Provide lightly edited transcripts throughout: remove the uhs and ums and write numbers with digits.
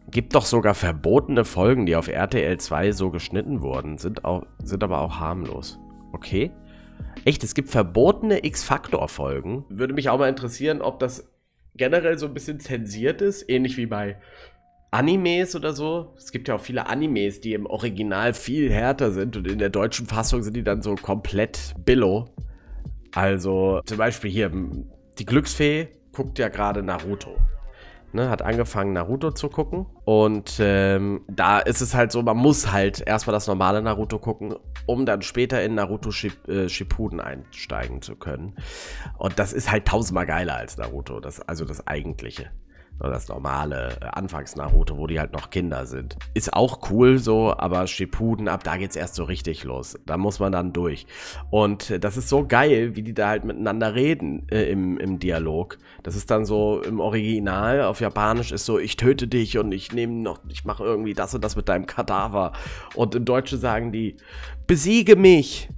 Gibt doch sogar verbotene Folgen, die auf RTL 2 so geschnitten wurden, sind aber auch harmlos. Okay. Echt, es gibt verbotene X-Factor-Folgen. Würde mich auch mal interessieren, ob das generell so ein bisschen zensiert ist, ähnlich wie bei Animes oder so. Es gibt ja auch viele Animes, die im Original viel härter sind und in der deutschen Fassung sind die dann so komplett Billo. Also zum Beispiel hier, die Glücksfee guckt ja gerade Naruto. Ne, hat angefangen Naruto zu gucken und da ist es halt so, man muss halt erstmal das normale Naruto gucken, um dann später in Naruto Shippuden einsteigen zu können. Und das ist halt tausendmal geiler als Naruto, also das eigentliche. Das normale Anfangs-Naruto, wo die halt noch Kinder sind. Ist auch cool so, aber Shippuden, ab da geht's erst so richtig los. Da muss man dann durch. Und das ist so geil, wie die da halt miteinander reden im Dialog. Das ist dann so im Original, auf Japanisch ist so, ich töte dich und ich mache irgendwie das und das mit deinem Kadaver. Und im Deutschen sagen die, besiege mich.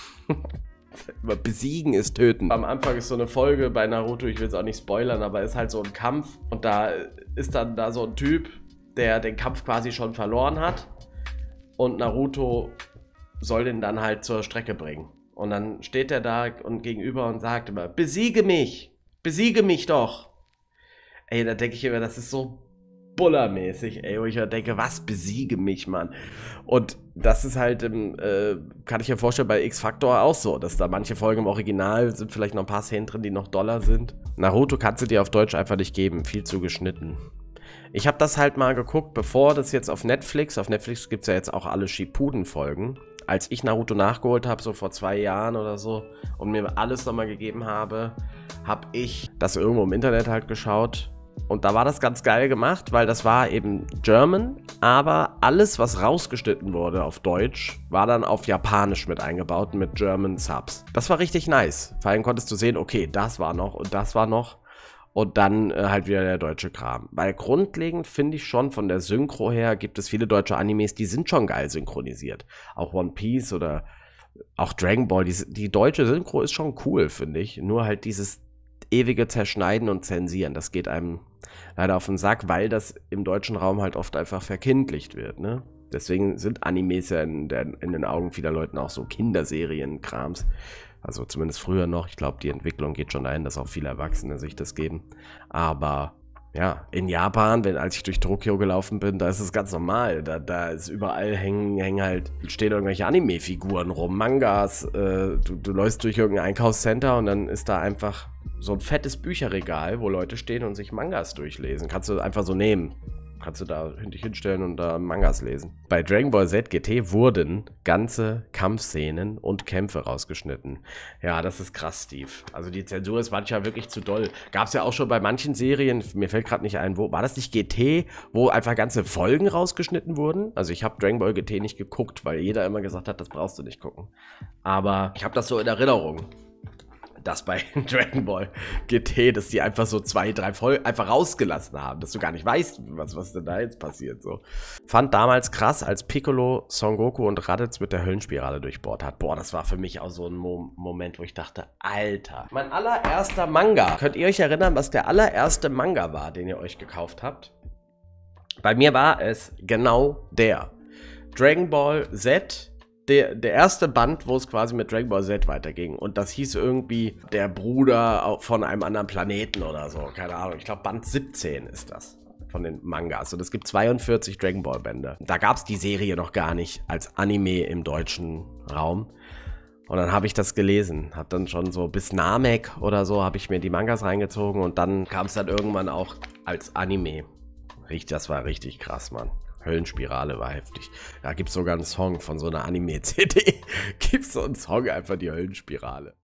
Besiegen ist töten. Am Anfang ist so eine Folge bei Naruto, ich will es auch nicht spoilern, aber ist halt so ein Kampf und da ist dann da so ein Typ, der den Kampf quasi schon verloren hat und Naruto soll den dann halt zur Strecke bringen. Und dann steht er da und gegenüber und sagt immer, besiege mich doch. Ey, da denke ich immer, das ist so bullermäßig, ey, wo ich halt denke, was, besiege mich, Mann. Und das ist halt, kann ich mir vorstellen, bei X-Factor auch so, dass da manche Folgen im Original sind, vielleicht noch ein paar Szenen drin, die noch doller sind. Naruto kannst du dir auf Deutsch einfach nicht geben, viel zu geschnitten. Ich habe das halt mal geguckt, bevor das jetzt auf Netflix gibt es ja jetzt auch alle Shippuden-Folgen. Als ich Naruto nachgeholt habe, so vor 2 Jahren oder so, und mir alles nochmal gegeben habe ich das irgendwo im Internet halt geschaut. Und da war das ganz geil gemacht, weil das war eben German, aber alles, was rausgeschnitten wurde auf Deutsch, war dann auf Japanisch mit eingebaut mit German Subs. Das war richtig nice. Vor allem konntest du sehen, okay, das war noch und das war noch und dann halt wieder der deutsche Kram. Weil grundlegend finde ich schon, von der Synchro her gibt es viele deutsche Animes, die sind schon geil synchronisiert. Auch One Piece oder auch Dragon Ball, die deutsche Synchro ist schon cool, finde ich. Nur halt dieses ewige Zerschneiden und Zensieren, das geht einem leider auf den Sack, weil das im deutschen Raum halt oft einfach verkindlicht wird, ne? Deswegen sind Animes ja in den Augen vieler Leuten auch so Kinderserien-Krams. Also zumindest früher noch. Ich glaube, die Entwicklung geht schon dahin, dass auch viele Erwachsene sich das geben. Aber ja, in Japan, als ich durch Tokio gelaufen bin, da ist es ganz normal. Da ist überall stehen irgendwelche Anime-Figuren rum, Mangas. Du läufst durch irgendein Einkaufscenter und dann ist da einfach so ein fettes Bücherregal, wo Leute stehen und sich Mangas durchlesen. Kannst du einfach so nehmen. Kannst du da dich hinstellen und da Mangas lesen. Bei Dragon Ball Z GT wurden ganze Kampfszenen und Kämpfe rausgeschnitten. Ja, das ist krass, Steve. Also die Zensur ist manchmal wirklich zu doll. Gab es ja auch schon bei manchen Serien, mir fällt gerade nicht ein, wo, war das nicht GT, wo einfach ganze Folgen rausgeschnitten wurden? Also ich habe Dragon Ball GT nicht geguckt, weil jeder immer gesagt hat, das brauchst du nicht gucken. Aber ich habe das so in Erinnerung, dass bei Dragon Ball GT, dass die einfach so 2, 3 Folgen einfach rausgelassen haben, dass du gar nicht weißt, was denn da jetzt passiert. So. Fand damals krass, als Piccolo, Son Goku und Raditz mit der Höllenspirale durchbohrt hat. Boah, das war für mich auch so ein Moment, wo ich dachte, Alter, mein allererster Manga. Könnt ihr euch erinnern, was der allererste Manga war, den ihr euch gekauft habt? Bei mir war es genau der. Dragon Ball Z. Der erste Band, wo es quasi mit Dragon Ball Z weiterging. Und das hieß irgendwie der Bruder von einem anderen Planeten oder so. Keine Ahnung. Ich glaube, Band 17 ist das von den Mangas. Und es gibt 42 Dragon Ball Bände. Da gab es die Serie noch gar nicht als Anime im deutschen Raum. Und dann habe ich das gelesen. Habe dann schon so bis Namek oder so habe ich mir die Mangas reingezogen. Und dann kam es dann irgendwann auch als Anime. Das war richtig krass, Mann. Höllenspirale war heftig. Da gibt es sogar einen Song von so einer Anime-CD. Gibt es so einen Song, einfach die Höllenspirale.